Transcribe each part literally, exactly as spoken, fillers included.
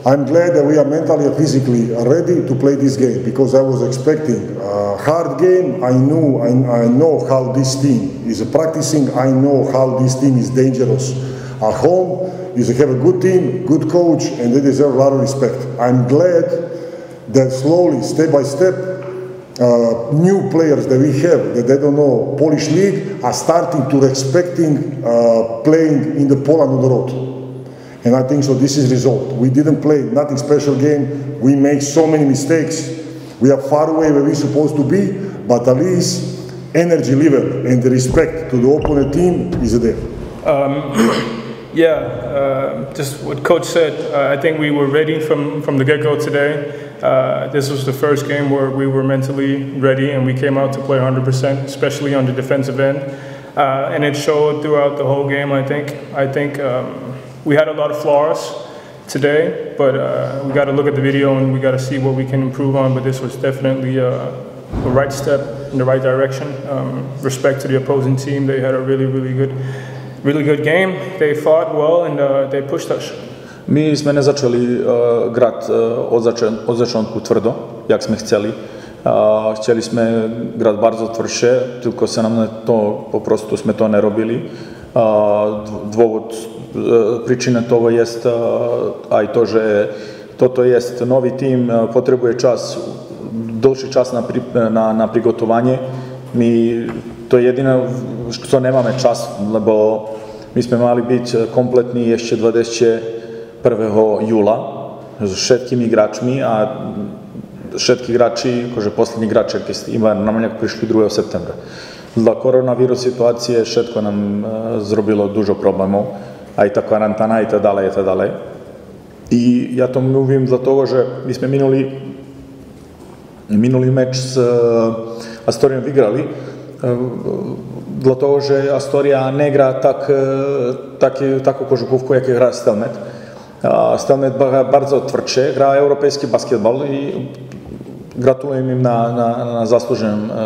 I'm glad that we are mentally and physically ready to play this game because I was expecting a hard game. I knew, I, I know how this team is practicing. I know how this team is dangerous at home. You have a good team, good coach, and they deserve a lot of respect. I'm glad that slowly, step by step, uh, new players that we have that they don't know Polish league are starting to respecting uh, playing in the Poland on the road. And I think so this is result. We didn't play nothing special game. We make so many mistakes. We are far away where we're supposed to be, but at least energy level and the respect to the opponent team is there. Um, yeah, uh, just what Coach said, uh, I think we were ready from, from the get-go today. Uh, this was the first game where we were mentally ready and we came out to play one hundred percent, especially on the defensive end. Uh, and it showed throughout the whole game, I think. I think um, we had a lot of flaws today, but uh, we got to look at the video and we got to see what we can improve on. But this was definitely uh, a right step in the right direction. Um, respect to the opposing team. They had a really, really good, really good game. They fought well and uh, they pushed us. Mi sme nezačali uh, grať uh, od, začen, od začiatku tvrdo, jak sme chceli. Uh, chcieli sme grať bardzo tvrdšie, tylko sa nám to, po prostu sme to nerobili. Uh, dôvod, uh, príčina toho je uh, aj to, že toto je nový tým, uh, potrebuje čas, dlhší čas na, pri, na, na prigotovanie. My to je jediné, čo nemáme čas, lebo my sme mali byť kompletní ešte dvadsiateho prvého júla s všetkými hráčmi a všetky hráči, akože poslední hráči, keď iba na mňa prišli druhého septembra. Dla koronavírus situácie všetko nám uh, zrobilo dużo problémov, aj tá karantána, aj tak ďalej, aj tak ďalej. I ja to mluvím za toho, že my sme minulý, minulý meč s uh, Astoriom vygrali, uh, dla toho, že Astoria nehrá tak, uh, tak, takú kožuchówku, jak hrá Stelmet. Uh, Stelmet bardzo tvrdšie, hrá európejský basketbal i gratulujem im na, na, na zaslúženom uh,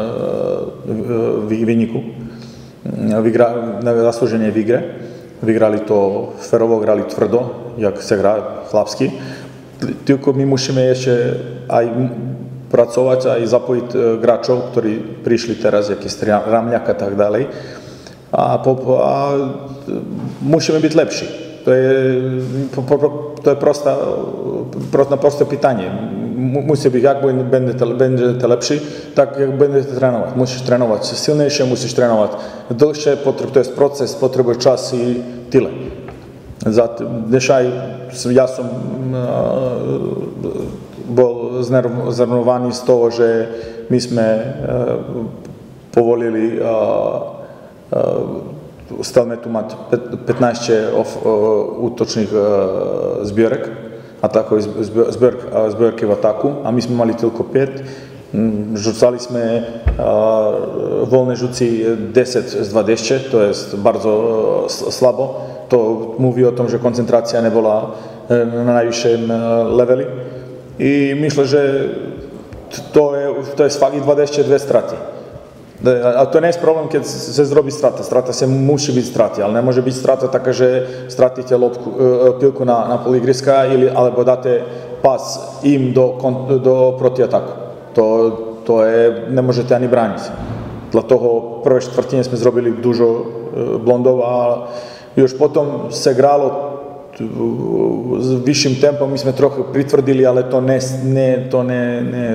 výniku, Vygra, na zaslúženie výgre. Vygrali to férovo, hrali tvrdo, jak sa hrá chlapsky. Tylko my musíme ešte aj pracovať, aj zapojiť hráčov, ktorí prišli teraz, jaký je Ramňák a tak ďalej. A, po, a musíme byť lepší. To je, to je prosta, prosta, prosté pytanie. Musí byť, jak będziecie, będziecie lepší, tak jak będziecie trénovať. Musíš trénovať silnejšie, musíš trénovať dlhšie, to je proces, potrebuje čas i tyle. Dnešaj ja som bol znervovaný z toho, že my sme povolili Stelmetu mať pätnásť útočných zbierek, atakových zbierky v ataku, a my sme mali tylko päť. Rzucali sme voľné žuci desať z dvadsať, to je bardzo slabo. To mówi o tom, že koncentrácia nebola na najvyšším leveli. I myślę, že to je, to je fakt dvadsaťdve straty. A to nie jest problem, keď sa zrobí strata. Strata sa musí byť strata, ale nemôže byť strata taká, že stratíte lopku, pilku na, na pol ihriska ili, alebo dáte pas im do, do protiataku. To, to je, nemôžete ani brániť. Dla toho prvé štvrtine sme zrobili dużo blondov a už potom sa hralo s vyšším tempom, my sme trochu pritvrdili, ale to ne, ne, to ne, ne,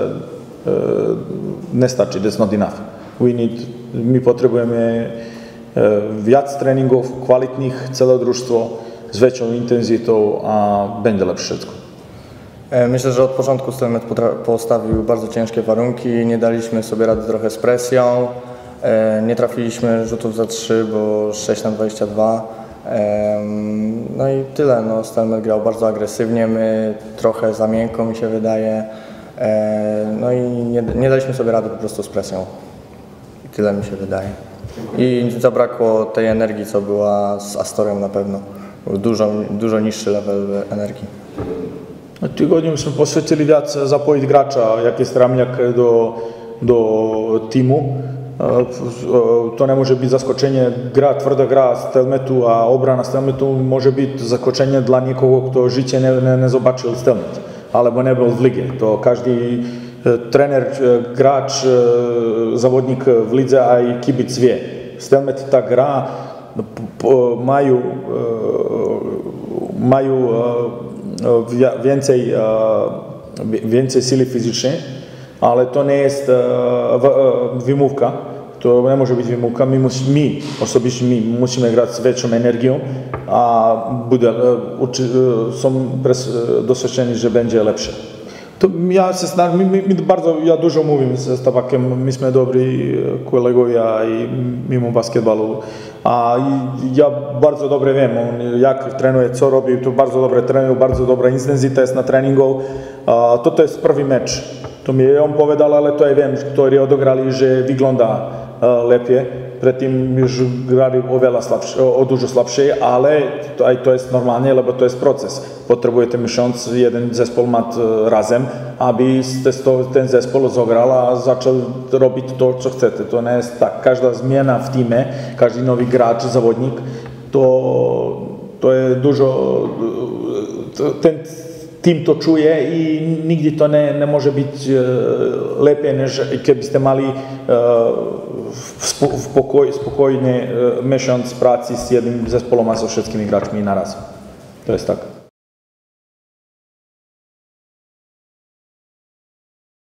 nestačí, that's not enough. We need, my potrebujeme viac tréningov, kvalitných, celé družstvo s väčšou intenzitou a będzie lepsze wszystko. Myślę, że od początku Stelmet postawił bardzo ciężkie warunki, nie daliśmy sobie rady trochę z presją, nie trafiliśmy rzutów za trzy, bo sześć na dwadzieścia dwa. No i tyle, no, Stelmet grał bardzo agresywnie, my trochę za miękko, mi się wydaje. No i nie, nie daliśmy sobie rady po prostu z presją. I tyle mi się wydaje. I zabrakło tej energii, co była z Astorią na pewno. Był dużo, dużo niższy level energii. Tygodniu sme posvetili viac zapojiť hráča, jak je Ramňák do, do týmu. to ne može biti zaskočenje, gra, tvrda gra Stelmetu, a obrana Stelmetu može biti zaskočenje dla nikogo kto žiće ne, ne, ne zobačil Stelmet, alebo ne bil v lige. To každý trener, grač, zavodník v lidze aj kibic vie. Stelmet ta gra majú, majú więcej, więcej sily fizycznej, ale to nie jest wymówka, to nie może być wymówka, my, mus, my osobiście my musimy grać z większą energią, a bude, są doświadczeni, że będzie lepsze. To ja się znam, my, my bardzo, ja dużo mówię z Tabakiem, myśmy dobrzy kolegowie i mimo basketbalu, a ja bardzo dobrze wiem, on jak trenuje, co robi, to bardzo dobre trenuje, bardzo dobra intensita jest na treningu, a to to jest prvi mecz. To mi je on povedal, ale to aj viem, ktorí odograli, že vygląda lepšie. Predtým už grali oveľa slabšie, o dużo slabšie, ale to, aj to je normálne, lebo to je proces. Potrebujete miesiąc jeden zespol mať razem, aby ste ten zespol zogral a začal robiť to, čo chcete. To nie je tak. Každá zmiena v týme, každý nový hráč, závodník, to, to je dużo... Ten, tým to čuje i nikdy to ne, nemôže byť uh, lepšie, než keby ste mali uh, v pokoj, spokojne uh, mesiac práci s jedným zespolom a so všetkými hráčmi naraz. To je tak.